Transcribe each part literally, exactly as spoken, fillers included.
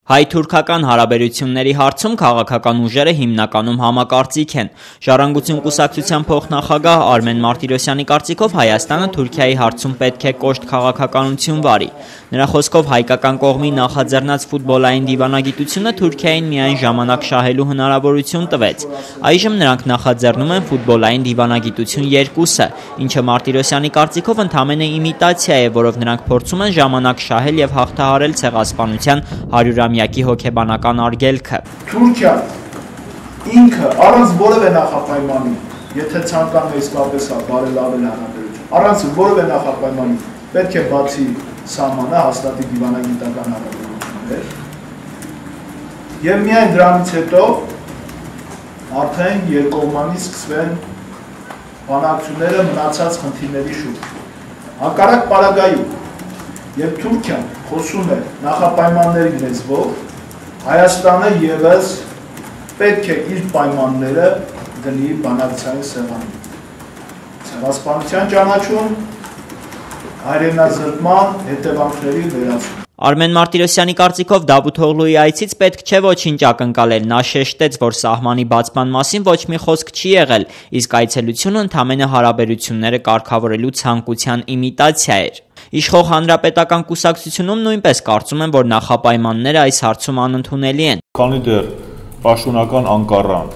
Հայ-թուրքական հարաբերությունների հարցում քաղաքական ուժերը հիմնականում համակարծիք են։ Ժառանգություն կուսակցության փոխնախագահ Արմեն Մարտիրոսյանի կարծիքով Հայաստանը Թուրքիայի հարցում պետք է կոշտ քաղաքականություն վարի։ Նրա խոսքով հայկական կողմի նախաձեռնած ֆուտբոլային դիվանագիտությունը Թուրքիային միայն ժամանակ շահելու հնարավորություն տվեց։ Այժմ նրանք նախաձեռնում են ֆուտբոլային դիվանագիտություն երկուսը, ինչը Մարտիրոսյանի կարծիքով ընդամենը իմիտացիա է, որով նրանք փորձում են ժամանակ շահել եւ հաղթահարել ցեղասպանության հարյուրամյակի հոգեբանական արգելքը։ Թուրքիան ինքը առանց որևէ նախապայմանի, եթե ցանկանում է իսկապես բարելավել հարաբերություն, առանց որևէ նախապայմանի պետք է բացի սահմանը հաստատի դիվանագիտական հարաբերություններ եւ միայն դրանից հետո արդեն երկկողմանի սկսվեն բանակցությունները մնացած խնդիրների շուրջ։ Հակառակ պարագայում, երբ Թուրքիան խոսում է նախապայմանների լեզվով, Հայաստանը ևս պետք է իր պայմանները դնի բանակցային սեղանին։ Ցեղասպանության ճանաչում, հայրենազրկման հետևանքների վերացում։ Արմեն Մարտիրոսյանի կարծիքով Դավութ Օղլուի այցից պետք չէ ոչինչ ակնկալել, նա շեշտեց, որ սահմանի բացման մասին ոչ մի խոսք չի եղել, իսկ այցելությունը ընդամենը հարաբերությունները կարգավորելու ցանկության իմիտացիա էր։ Իշխող հանրապետական կուսակցությունում նույնպես կարծում են, որ նախապայմանները այս հարցում անընդունելի են։ Քանի դեռ պաշտոնական Անկարան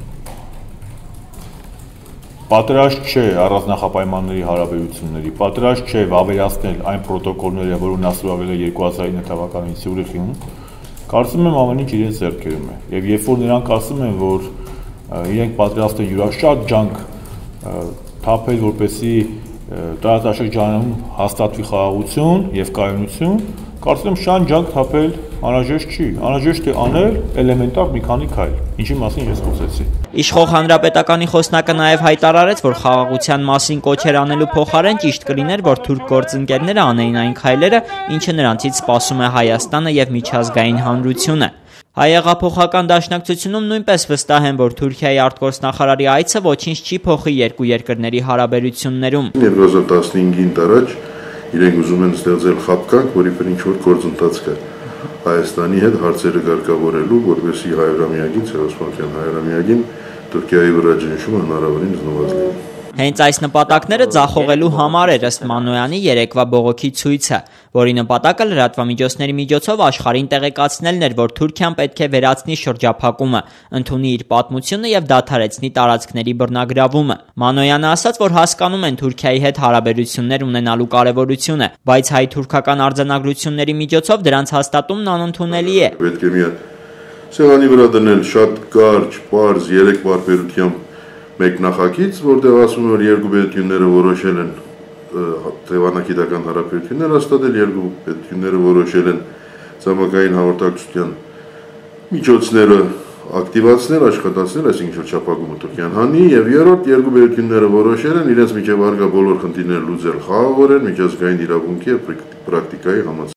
պատրաստ չէ առանց նախապայմանների հարաբերությունների, պատրաստ չէ վավերացնել այն պրոտոկոլները, որոնք ասուլավել է երկու հազար ինը թվականին Սյուրիխիում, կարծում եմ ամեն ինչ իրենց ձեռքերում է։ Եվ երբ որ նրանք ասում են, որ իրենք պատրաստ են յուրաշատ ջանք թափել, որպեսզի տարածաշրջանում հաստատվի խաղաղություն եւ կայունություն, կարծում եմ շատ ջանք թափել անհրաժեշտ չի, անհրաժեշտ է անել էլեմենտար մի քանի քայլ, ինչի մասին ես խոսեցի։ Իշխող հանրապետականի խոսնակը նաև հայտարարեց, որ խաղաղության մասին կոչեր անելու փոխարեն ճիշտ կլիներ, որ թուրք գործընկերները անեին այն քայլերը, ինչը նրանցից սպասում է Հայաստանը եւ միջազգային հանրությունը։ Հայեղափոխական դաշնակցությունում նույնպես վստահ են, որ Թուրքիայի արտգործնախարարի այցը ոչինչ չի փոխի երկու երկրների հարաբերություններում։ երկու հազար տասնհինգին տարած իրենք ուզում են ստեղծել խաբկանք, որի վրա ինչ-որ գործընթաց կա Հայաստանի հետ հարցերը ղեկավարելու, որպեսզի հայրամիագին, ցեղասպանության հայրամիագին Թուրքիայի վրա ճնշումը հնարավորինս նվազ լինի։ Հենց այս նպատակները ձախողելու համար էր ըստ Մանոյանի երեկվա բողոքի ցույցը, որի նպատակը լրատվամիջոցների միջոցով աշխարհին տեղեկացնելն էր, որ Թուրքիան պետք է վերացնի շրջափակումը, ընդունի իր պատմությունը եւ դադարեցնի տարածքների բռնագրավումը։ Մանոյանը ասաց, որ հասկանում են Թուրքիայի հետ հարաբերություններ ունենալու կարեւորությունը, բայց հայ-թուրքական արձանագրությունների միջոցով դրանց հաստատումն անընդունելի է։ Պետք է միայն սեղանի վրա դնել շատ կարճ, պարզ երեք վարպետությամբ մեկ նախագիծ, որտեղ ասում որ երկու պետությունները որոշել են դիվանագիտական հարաբերություններ հաստատել, երկու պետությունները որոշել են ցամաքային հաղորդակցության միջոցները ակտիվացնել, աշխատացնել, այսինքն շրջափակումը Թուրքիան հանի, եւ երրորդ երկու պետությունները որոշել են իրենց միջև արգա բոլոր խնդիրները լուծել խաղաղորեն միջազգային իրավունքի եւ պրակտիկայի համաձայն։